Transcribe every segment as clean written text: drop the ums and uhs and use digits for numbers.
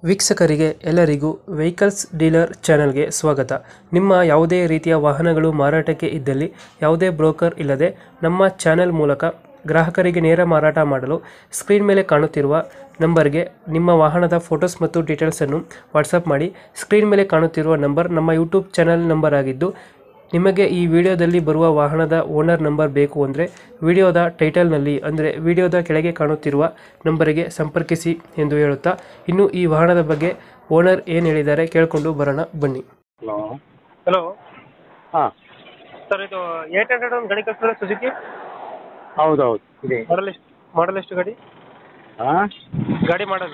ವೀಕ್ಷಕರಿಗೆ ಎಲ್ಲರಿಗೂ vehicles dealer ಚಾನೆಲ್ಗೆ ಸ್ವಾಗತ. ನಿಮ್ಮ ಯಾವುದೇ ರೀತಿಯ ವಾಹನಗಳು ಮಾರಾಟಕ್ಕೆ ಇದ್ದಲ್ಲಿ ಯಾವುದೇ ಬ್ರೋಕರ್ ಇಲ್ಲದೆ ನಮ್ಮ ಚಾನೆಲ್ ಮೂಲಕ ಗ್ರಾಹಕರಿಗೆ ನೇರ ಮಾರಾಟ ಮಾಡಲು ಸ್ಕ್ರೀನ್ ಮೇಲೆ ಕಾಣುತ್ತಿರುವ ನಂಬರ್ಗೆ ನಿಮ್ಮ ವಾಹನದ ಫೋಟೋಸ್ ಮತ್ತು ಡೀಟೇಲ್ಸನ್ನು ವಾಟ್ಸಪ್ ಮಾಡಿ. ಸ್ಕ್ರೀನ್ ಮೇಲೆ ಕಾಣುತ್ತಿರುವ ನಂಬರ್ ನಮ್ಮ ಯೂಟ್ಯೂಬ್ ಚಾನೆಲ್ ನಂಬರ್ ಆಗಿದ್ದು, ನಿಮಗೆ ಈ ವಿಡಿಯೋದಲ್ಲಿ ಬರುವ ವಾಹನದ ಓನರ್ ನಂಬರ್ ಬೇಕು ಅಂದರೆ ವಿಡಿಯೋದ ಟೈಟಲ್ನಲ್ಲಿ ಅಂದರೆ ವಿಡಿಯೋದ ಕೆಳಗೆ ಕಾಣುತ್ತಿರುವ ನಂಬರಿಗೆ ಸಂಪರ್ಕಿಸಿ ಎಂದು ಹೇಳುತ್ತಾ, ಇನ್ನು ಈ ವಾಹನದ ಬಗ್ಗೆ ಓನರ್ ಏನು ಹೇಳಿದ್ದಾರೆ ಕೇಳಿಕೊಂಡು ಬರೋಣ ಬನ್ನಿ. ಹಲೋ. ಹಲೋ ಹಾಂ, ಸರ್, ಇದು 800 ಒಂದು ಗಾಡಿ ಕಳಿಸಿದ್ರೆ ಸುಜುಕಿ ಹೌದೌದು ಇದೆ. ಮಾಡಲ್ ಎಷ್ಟು ಗಾಡಿ ಹಾಂ, ಗಾಡಿ ಮಾಡಲು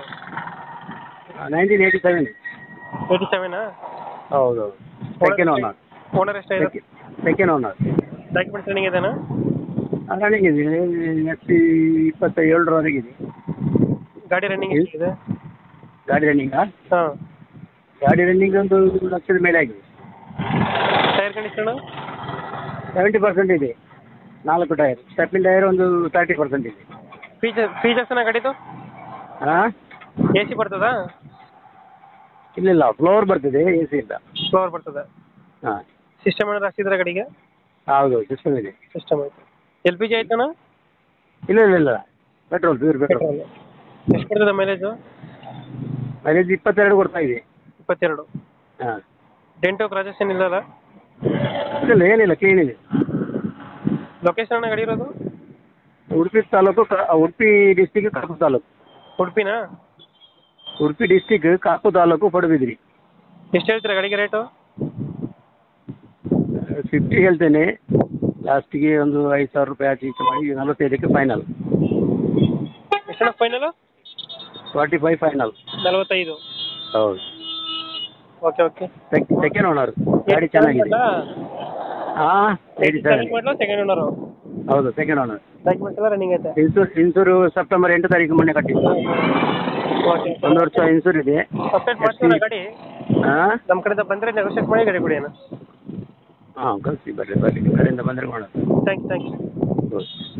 1987. 87 ಹೌದೌದು, ಸೆಕೆಂಡ್ ಓನರ್. ಓನರ್ ಎಷ್ಟಾಗಿದೆ? Second owner. ಡಾಕ್ಯುಮೆಂಟ್ಸ್ ರನ್ನಿಂಗ್ ಇದೆನಾ? ರನ್ನಿಂಗ್ ಇದೆ, ನೆಕ್ಸ್ಟ್ 27ರವರೆಗಿದೆ. ಗಾಡಿ ರನ್ನಿಂಗ್ ಎಷ್ಟಿದೆ? ಗಾಡಿ ರನ್ನಿಂಗಾ? ಹಾಂ, ಗಾಡಿ ರನ್ನಿಂಗ್ ಒಂದು 1 ಲಕ್ಷದ ಮೇಲೆ ಆಗಿದೆ. ಟೈರ್ ಕಂಡೀಷನ್ 70% ಇದೆ. 4 ಟೈರ್. ಸ್ಟೆಪ್ಪಿನ್ ಟೈರ್ ಒಂದು 30% ಇದೆ. ಫೀಚರ್ಸ್ನ ಗಾಡಿದು ಹಾಂ, ಎ ಸಿ ಬರ್ತದಾ? ಇಲ್ಲ, ಫ್ಲೋರ್ ಬರ್ತದೆ, ಎ ಸಿ ಇಲ್ಲ. ಫ್ಲೋರ್ ಬರ್ತದೆ. ಹಾಂ, ಸಿಸ್ಟಮ್ ಏನಾದ್ರು ಹಾಕ್ಸಿದ್ರೆ ಗಾಡಿಗೆ? ಹೌದು, ಸಿಸ್ಟಮ್ ಇದೆ. ಸಿಸ್ಟಮ್ ಐತೆ. ಎಲ್ ಪಿ ಜಿ ಆಯ್ತಾನ? ಇಲ್ಲ, ಪೆಟ್ರೋಲ್, ಪ್ಯೂರ್ ಪೆಟ್ರೋಲ್. ಎಷ್ಟು ಕೊಡ್ತದೆ ಮೈಲೇಜು? ಮೈಲೇಜ್ 22 ಕೊಡ್ತಾ ಇದೆ. 22. ಹಾಂ, ಡೆಂಟೋ ಕ್ರಾಚಸ್ ಏನಿಲ್ಲಲ್ಲ? ಇಲ್ಲ, ಏನಿಲ್ಲ, ಕ್ಲೀನ್ ಇದೆ. ಲೊಕೇಶನ್ ಗಾಡಿ ಇರೋದು? ಉಡುಪಿ ತಾಲೂಕು, ಉಡುಪಿ ಡಿಸ್ಟಿಕ್, ಕಾಪು ತಾಲೂಕು. ಉಡುಪಿನಾ? ಉಡುಪಿ ಡಿಸ್ಟಿಕ್, ಕಾಪು ತಾಲೂಕು, ಪಡುಬಿದ್ರಿ. ಎಷ್ಟು ಹೇಳ್ತೀರಾ ಗಾಡಿಗೆ ರೇಟು? 50 ಹೇಳ್ತೇನೆ, ಲಾಸ್ಟಿಗೆ ಒಂದು 5,000 ರೂಪಾಯಿ ಆಚೆ ಈಚೆ ಮಾಡಿ 45ಕ್ಕೆ ಫೈನಲ್. ಎಷ್ಟು ಫೈನಲು? 45 ಫೈನಲ್. 45. ಹೌದು. ಓಕೆ. Second owner. ಗಾಡಿ ಚೆನ್ನಾಗಿದೆ. ಹಾಂ, 87. Second owner? ಹೌದು, ಸೆಕೆಂಡ್ ಓನರ್. ಡಾಕ್ಯುಮೆಂಟ್ಸ್ ಎಲ್ಲ ರನ್ನಿಂಗ್ ಐತೆ? ಇನ್ಸೂರು ಸೆಪ್ಟೆಂಬರ್ 8 ತಾರೀಕು ಮೊನ್ನೆ ಕಟ್ಟಿದ್ದು. ಓಕೆ. 1 ವರ್ಷ ಇನ್ಸೂರ್ ಇದೆ. ಸಪ್ರೇಟ್ ಮಾಡ್ತೀರಾ ಗಾಡಿ? ಹಾಂ, ನಮ್ಮ ಕಡೆಯಿಂದ ಬಂದರೆ ನೆಗೋಷಿಯೇಟ್ ಮಾಡಿ ಗಾಡಿ ಕೊಡಿ ಅಣ್ಣ. ಹಾಂ, ಕಳಿಸಿ, ಬರ್ರಿ, ಕಡೆಯಿಂದ ಬಂದರೆ ಮಾಡೋದು. Thank you. ಹೌದು.